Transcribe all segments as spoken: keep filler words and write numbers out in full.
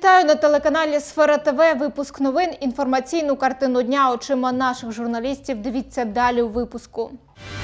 Вітаю на телеканалі «Сфера ТВ». Випуск новин. Інформаційну картину дня очима наших журналістів. Дивіться далі у випуску.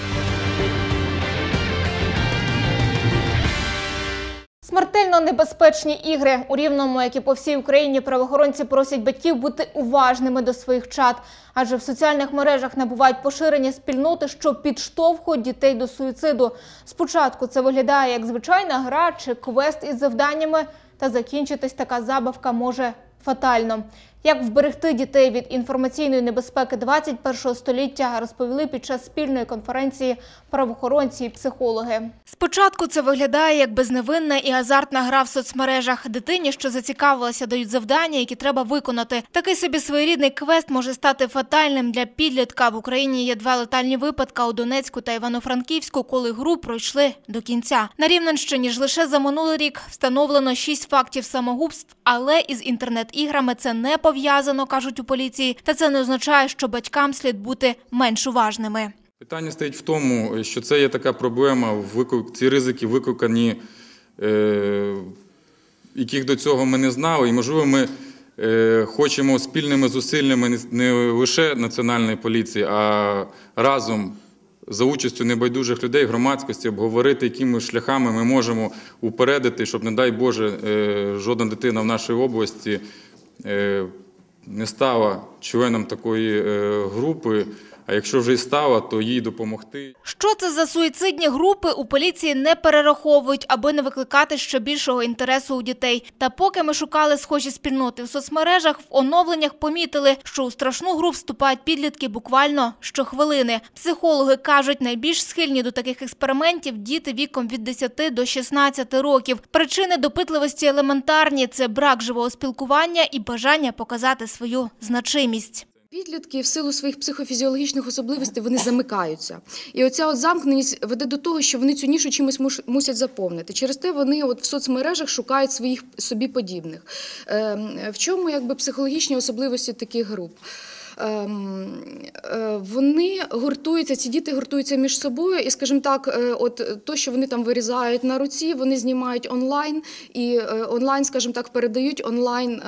Смертельно небезпечні ігри. У Рівному, як і по всій Україні, правоохоронці просять батьків бути уважними до своїх чад. Адже в соціальних мережах набувають поширені спільноти, що підштовхують дітей до суїциду. Спочатку це виглядає як звичайна гра чи квест із завданнями, та закінчитись така забавка може фатально. Як вберегти дітей від інформаційної небезпеки двадцять першого століття, розповіли під час спільної конференції правоохоронці і психологи. Спочатку це виглядає як безневинна і азартна гра в соцмережах. Дитині, що зацікавилася, дають завдання, які треба виконати. Такий собі своєрідний квест може стати фатальним для підлітка. В Україні є два летальні випадки у Донецьку та Івано-Франківську, коли гру пройшли до кінця. На Рівненщині ж лише за минулий рік встановлено шість фактів самогубств, але із інтернет-іграми це не пов'язано, кажуть у поліції. Та це не означає, що батькам слід бути менш уважними. Питання стоїть в тому, що це є така проблема, ці ризики викликані, е, яких до цього ми не знали. І, можливо, ми е, хочемо спільними зусиллями не, не лише Національної поліції, а разом за участю небайдужих людей, громадськості, обговорити, якими шляхами ми можемо упередити, щоб, не дай Боже, е, жодна дитина в нашій області е, не стала членом такої е, групи. А якщо вже й стала, то їй допомогти. Що це за суїцидні групи, у поліції не перераховують, аби не викликати ще більшого інтересу у дітей. Та поки ми шукали схожі спільноти в соцмережах, в оновленнях помітили, що у страшну гру вступають підлітки буквально щохвилини. Психологи кажуть, найбільш схильні до таких експериментів діти віком від десяти до шістнадцяти років. Причини допитливості елементарні – це брак живого спілкування і бажання показати свою значимість. Підлітки в силу своїх психофізіологічних особливостей вони замикаються. І оця от замкненість веде до того, що вони цю нішу чимось мусять заповнити. Через те вони от в соцмережах шукають своїх собі подібних. В чому якби психологічні особливості таких груп? Вони гуртуються, ці діти гуртуються між собою і, скажімо так, от то, що вони там вирізають на руці, вони знімають онлайн і онлайн, скажімо так, передають онлайн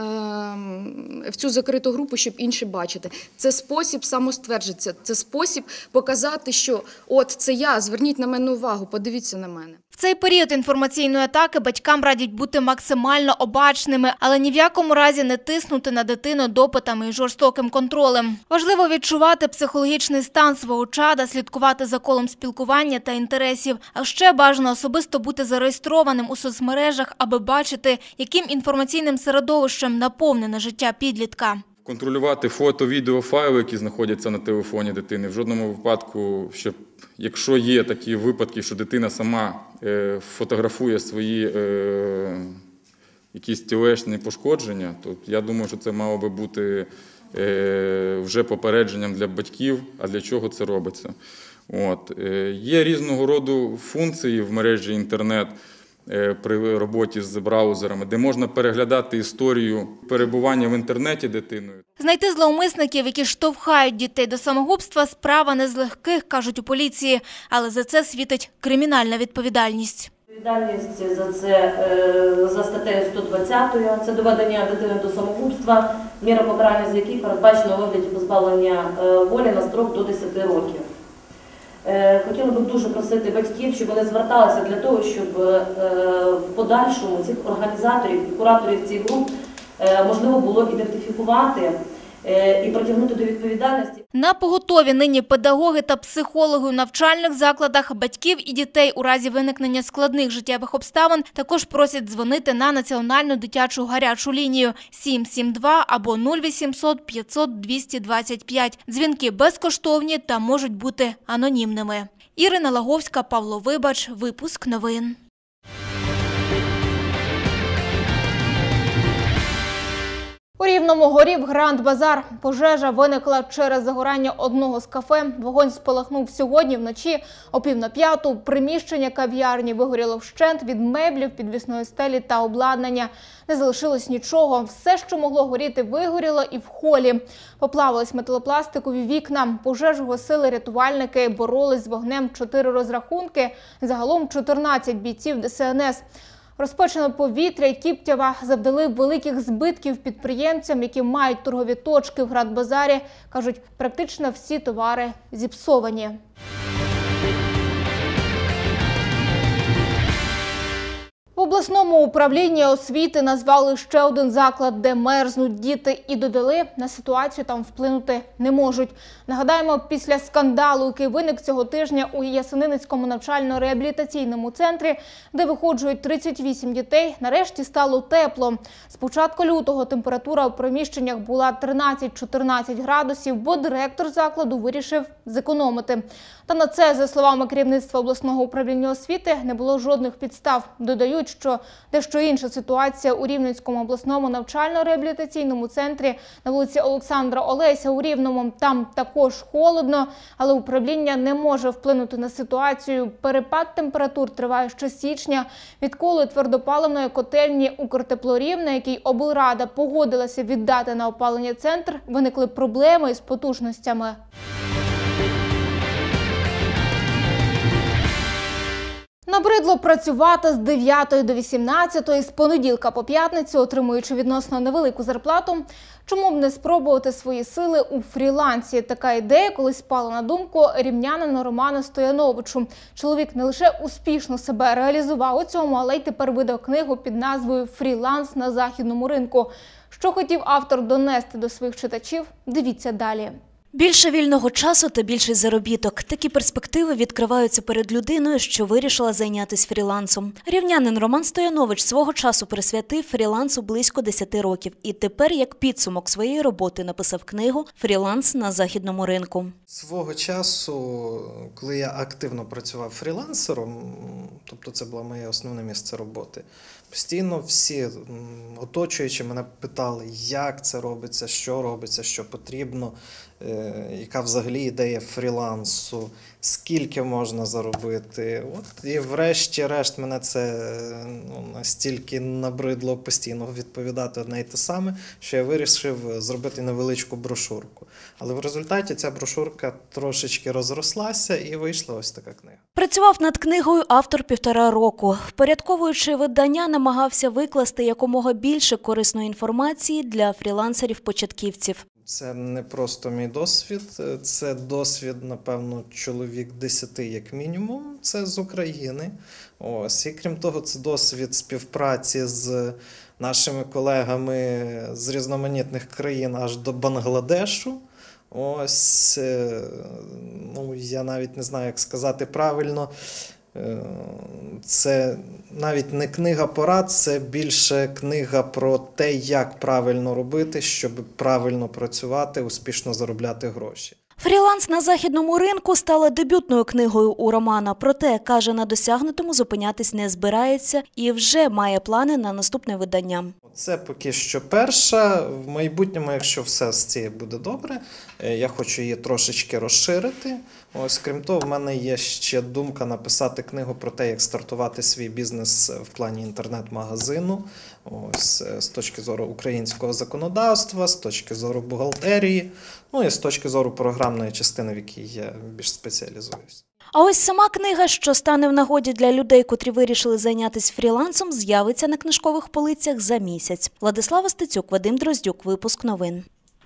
в цю закриту групу, щоб інші бачити. Це спосіб самостверджитися, це спосіб показати, що от це я, зверніть на мене увагу, подивіться на мене. В цей період інформаційної атаки батькам радять бути максимально обачними, але ні в якому разі не тиснути на дитину допитами і жорстоким контролем. Важливо відчувати психологічний стан свого чада, слідкувати за колом спілкування та інтересів. А ще бажано особисто бути зареєстрованим у соцмережах, аби бачити, яким інформаційним середовищем наповнене життя підлітка. Контролювати фото, відео, файли, які знаходяться на телефоні дитини. В жодному випадку, щоб, якщо є такі випадки, що дитина сама е, фотографує свої е, якісь тілесні пошкодження, то я думаю, що це мало би бути е, вже попередженням для батьків, а для чого це робиться. От. Е, є різного роду функції в мережі інтернет, при роботі з браузерами, де можна переглядати історію перебування в інтернеті дитиною. Знайти зловмисників, які штовхають дітей до самогубства, справа не з легких, кажуть у поліції, але за це світить кримінальна відповідальність. Відповідальність за це за статтею сто двадцятою, це доведення дитини до самогубства, міра покарання за який передбачено у вигляді позбавлення волі на строк до десяти років. Хотіла б дуже просити батьків, щоб вони зверталися для того, щоб в подальшому цих організаторів і кураторів цих груп можливо було ідентифікувати і притягнути до відповідальності. На поготові нині педагоги та психологи у навчальних закладах. Батьків і дітей у разі виникнення складних життєвих обставин також просять дзвонити на національну дитячу гарячу лінію сім сім два або нуль вісімсот п'ятсот двісті двадцять п'ять. Дзвінки безкоштовні та можуть бути анонімними. Ірина Лаговська, Павло Вибач. Випуск новин. У Рівному горів Гранд-Базар. Пожежа виникла через загорання одного з кафе. Вогонь спалахнув сьогодні вночі о пів на п'яту. Приміщення кав'ярні вигоріло вщент від меблів, підвісної стелі та обладнання. Не залишилось нічого. Все, що могло горіти, вигоріло і в холі. Поплавились металопластикові вікна. Пожежу гасили рятувальники, боролись з вогнем чотири розрахунки. Загалом чотирнадцять бійців Де Се Ен Ес. Розпечене повітря і Кіптєва завдали великих збитків підприємцям, які мають торгові точки в Градбазарі. Кажуть, практично всі товари зіпсовані. В обласному управлінні освіти назвали ще один заклад, де мерзнуть діти, і додали, на ситуацію там вплинути не можуть. Нагадаємо, після скандалу, який виник цього тижня у Ясенинецькому навчально-реабілітаційному центрі, де виходжують тридцять вісім дітей, нарешті стало тепло. З початку лютого температура у приміщеннях була тринадцять-чотирнадцять градусів, бо директор закладу вирішив зекономити. Та на це, за словами керівництва обласного управління освіти, не було жодних підстав. Додають, що дещо інша ситуація у Рівненському обласному навчально-реабілітаційному центрі на вулиці Олександра Олеся у Рівному. Там також холодно, але управління не може вплинути на ситуацію. Перепад температур триває ще з січня, відколи твердопаливної котельні «Укртеплорів», на якій облрада погодилася віддати на опалення центр, виникли проблеми із потужностями. Набридло працювати з дев'ятої до вісімнадцятої, з понеділка по п'ятницю, отримуючи відносно невелику зарплату. Чому б не спробувати свої сили у фрілансі? Така ідея колись спала на думку рівнянину Роману Стояновичу. Чоловік не лише успішно себе реалізував у цьому, але й тепер видав книгу під назвою «Фріланс на західному ринку». Що хотів автор донести до своїх читачів? Дивіться далі. Більше вільного часу та більший заробіток. Такі перспективи відкриваються перед людиною, що вирішила зайнятися фрілансом. Рівнянин Роман Стоянович свого часу присвятив фрілансу близько десяти років. І тепер, як підсумок своєї роботи, написав книгу «Фріланс на західному ринку». Свого часу, коли я активно працював фрілансером, тобто це було моє основне місце роботи, постійно всі оточуючи мене питали, як це робиться, що робиться, що потрібно, яка взагалі ідея фрілансу, скільки можна заробити. От, і врешті-решт мене це ну, настільки набридло постійно відповідати одне й те саме, що я вирішив зробити невеличку брошурку. Але в результаті ця брошурка трошечки розрослася і вийшла ось така книга. Працював над книгою автор півтора року. Впорядковуючи видання, намагався викласти якомога більше корисної інформації для фрілансерів-початківців. Це не просто мій досвід, це досвід, напевно, чоловік десяти як мінімум, це з України. Ось. І крім того, це досвід співпраці з нашими колегами з різноманітних країн аж до Бангладешу. Ось, ну, я навіть не знаю, як сказати правильно. Це навіть не книга порад, це більше книга про те, як правильно робити, щоб правильно працювати, успішно заробляти гроші. «Фріланс на західному ринку» стала дебютною книгою у Романа. Проте, каже, на досягнутому зупинятись не збирається і вже має плани на наступне видання. Це поки що перша. В майбутньому, якщо все з цією буде добре, я хочу її трошечки розширити. Ось, крім того, в мене є ще думка написати книгу про те, як стартувати свій бізнес в плані інтернет-магазину. Ось, з точки зору українського законодавства, з точки зору бухгалтерії, ну і з точки зору програмної частини, в якій я більш спеціалізуюсь. А ось сама книга, що стане в нагоді для людей, котрі вирішили зайнятися фрілансом, з'явиться на книжкових полицях за місяць. Владислава Стецюк, Вадим Дроздюк. Випуск новин.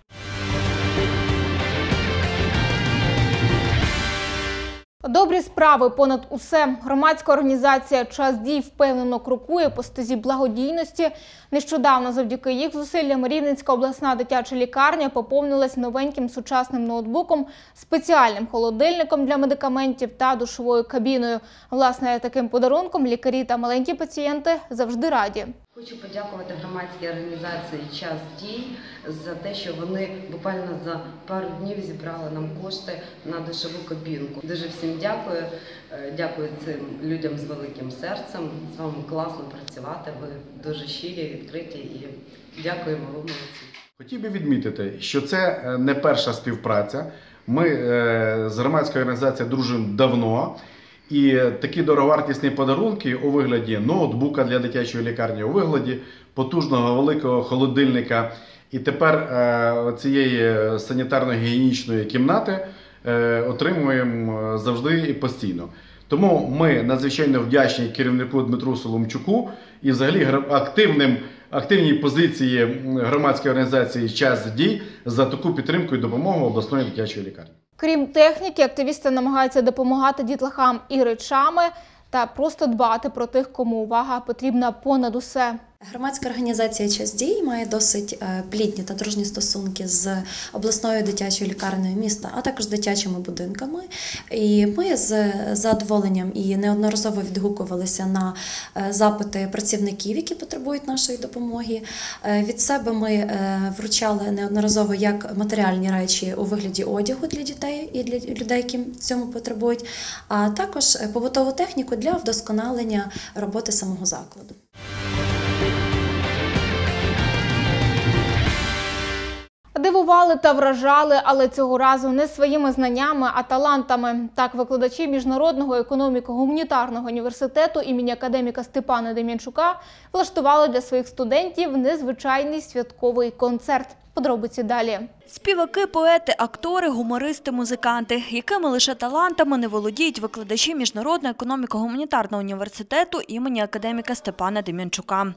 Добрі справи понад усе. Громадська організація «Час дій» впевнено крокує по стезі благодійності. Нещодавно завдяки їх зусиллям Рівненська обласна дитяча лікарня поповнилась новеньким сучасним ноутбуком, спеціальним холодильником для медикаментів та душовою кабіною. Власне, таким подарунком лікарі та маленькі пацієнти завжди раді. Хочу подякувати громадській організації «Час дій» за те, що вони буквально за пару днів зібрали нам кошти на душову кабінку. Дуже всім дякую. Дякую цим людям з великим серцем. З вами класно працювати. Ви дуже щирі, відкриті і дякуємо, ви молодці. Хотів би відмітити, що це не перша співпраця. Ми з громадською організацією дружимо давно. І такі дороговартісні подарунки у вигляді ноутбука для дитячої лікарні, у вигляді потужного великого холодильника і тепер е, цієї санітарно-гігієнічної кімнати е, отримуємо завжди і постійно. Тому ми надзвичайно вдячні керівнику Дмитру Соломчуку, і взагалі активним, активній позиції громадської організації «Час дій» за таку підтримку і допомогу обласної дитячої лікарні. Крім техніки, активісти намагаються допомагати дітлахам і речами та просто дбати про тих, кому увага потрібна понад усе. Громадська організація «Час дій» має досить плідні та дружні стосунки з обласною дитячою лікарнею міста, а також з дитячими будинками. І ми з задоволенням і неодноразово відгукувалися на запити працівників, які потребують нашої допомоги. Від себе ми вручали неодноразово як матеріальні речі у вигляді одягу для дітей і для людей, які цьому потребують, а також побутову техніку для вдосконалення роботи самого закладу. Дивували та вражали, але цього разу не своїми знаннями, а талантами. Так, викладачі Міжнародного економіко-гуманітарного університету імені академіка Степана Дем'янчука влаштували для своїх студентів незвичайний святковий концерт. Подробиці далі. Співаки, поети, актори, гумористи, музиканти. Якими лише талантами не володіють викладачі Міжнародного економіко-гуманітарного університету імені академіка Степана Дем'янчука.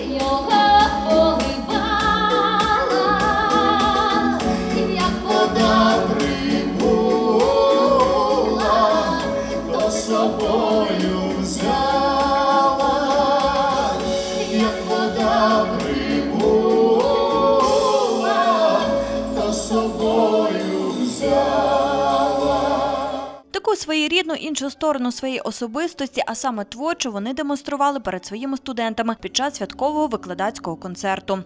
Таку своєрідну іншу сторону своєї особистості, а саме творчу, вони демонстрували перед своїми студентами під час святкового викладацького концерту.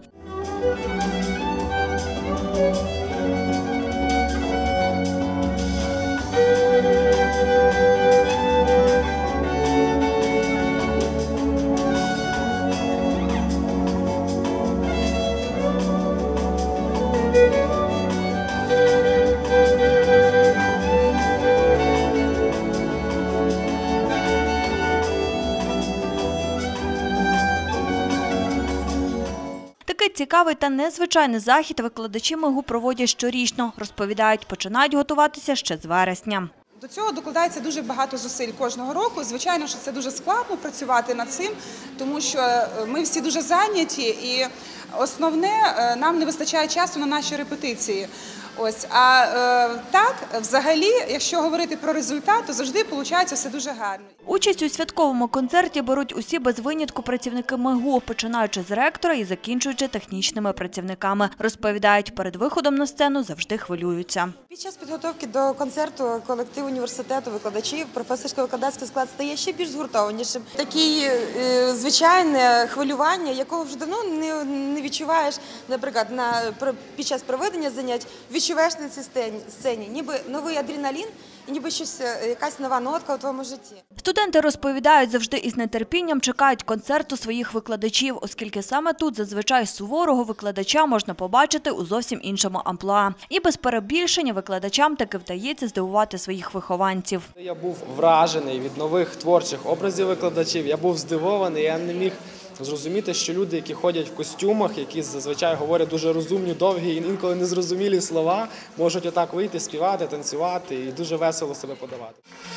Такий цікавий та незвичайний захід викладачі МЕГУ проводять щорічно. Розповідають, починають готуватися ще з вересня. До цього докладається дуже багато зусиль кожного року. Звичайно, що це дуже складно працювати над цим, тому що ми всі дуже зайняті і основне, нам не вистачає часу на наші репетиції. Ось, а е, так, взагалі, якщо говорити про результат, то завжди виходить все дуже гарно. Участь у святковому концерті беруть усі без винятку працівники МЕГУ, починаючи з ректора і закінчуючи технічними працівниками. Розповідають, перед виходом на сцену завжди хвилюються. Під час підготовки до концерту колектив університету, викладачів, професорсько-викладацький склад стає ще більш згуртованішим. Таке е, звичайне хвилювання, якого вже давно не, не відчуваєш, наприклад, на, під час проведення занять, відчуваєш на цій сцені, сцені, ніби новий адреналін і ніби щось, якась нова нотка у твоєму житті. Студенти розповідають, завжди із нетерпінням чекають концерту своїх викладачів, оскільки саме тут зазвичай суворого викладача можна побачити у зовсім іншому амплуа. І без перебільшення викладачам таки вдається здивувати своїх вихованців. Я був вражений від нових творчих образів викладачів, я був здивований, я не міг зрозуміти, що люди, які ходять в костюмах, які зазвичай говорять дуже розумні, довгі і інколи незрозумілі слова, можуть отак вийти, співати, танцювати і дуже весело себе подавати.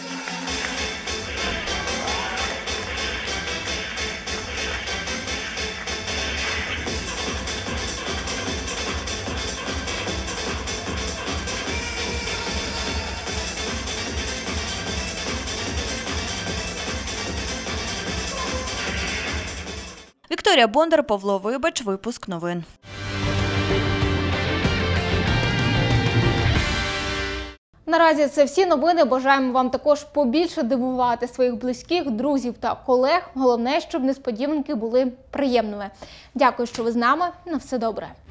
Вікторія Бондар, Павло Вибач, випуск новин. Наразі це всі новини. Бажаємо вам також побільше дивувати своїх близьких, друзів та колег. Головне, щоб несподіванки були приємними. Дякую, що ви з нами. На все добре.